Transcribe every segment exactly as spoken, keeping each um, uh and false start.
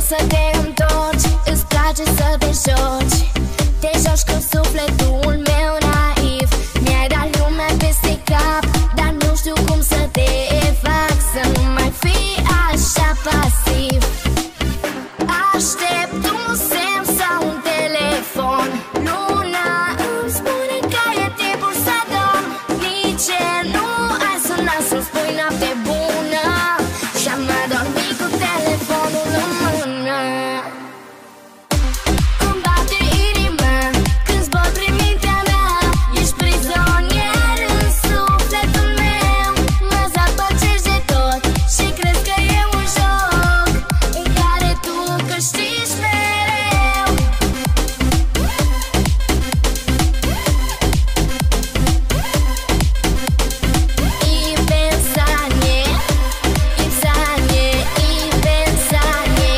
să te întorci, îți place să te joci. Te joci cu sufletul meu naiv. Mi-ai dat lumea peste cap, dar nu știu cum să te fac să nu mai fii așa pasiv. Aștept un semn sau un telefon. Luna îmi spune că e timpul să dorm. Nici nu ai sunat să-mi spui noapte bună și-am adormit cu telefonul în mână. Îmi bate inima când zbor prin mintea mea. Ești prizonier în sufletul meu. Mă zăpăcești de tot și crezi că e un joc în care tu câștigi mereu. I pensanie, ipsanie, i pensanie.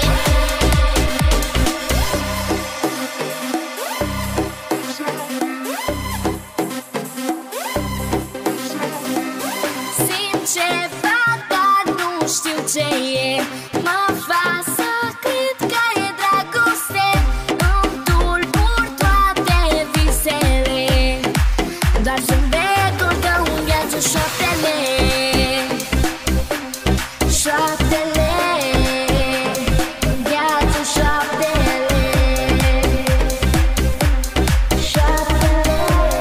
Simt ceva, dar nu știu ce e. Mă fac să cred că e dragoste. Îmi tulbur toate visele. Doar zâmbetul tău îmi viață șoaptele. Șoaptele, îmi viață șoaptele. Șoaptele.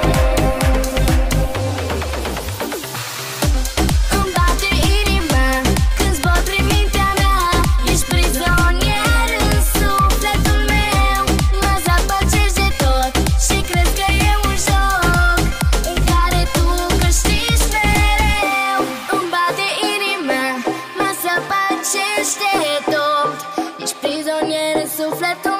Îmi bate inima când zbor prin mintea mea. Ești prizonier în sufletul meu. Mă zăpăcești de tot și crezi că e un joc în care tu câștigi mereu. Îmi bate inima, mă zăpăcești de tot. Ești prizonier în sufletul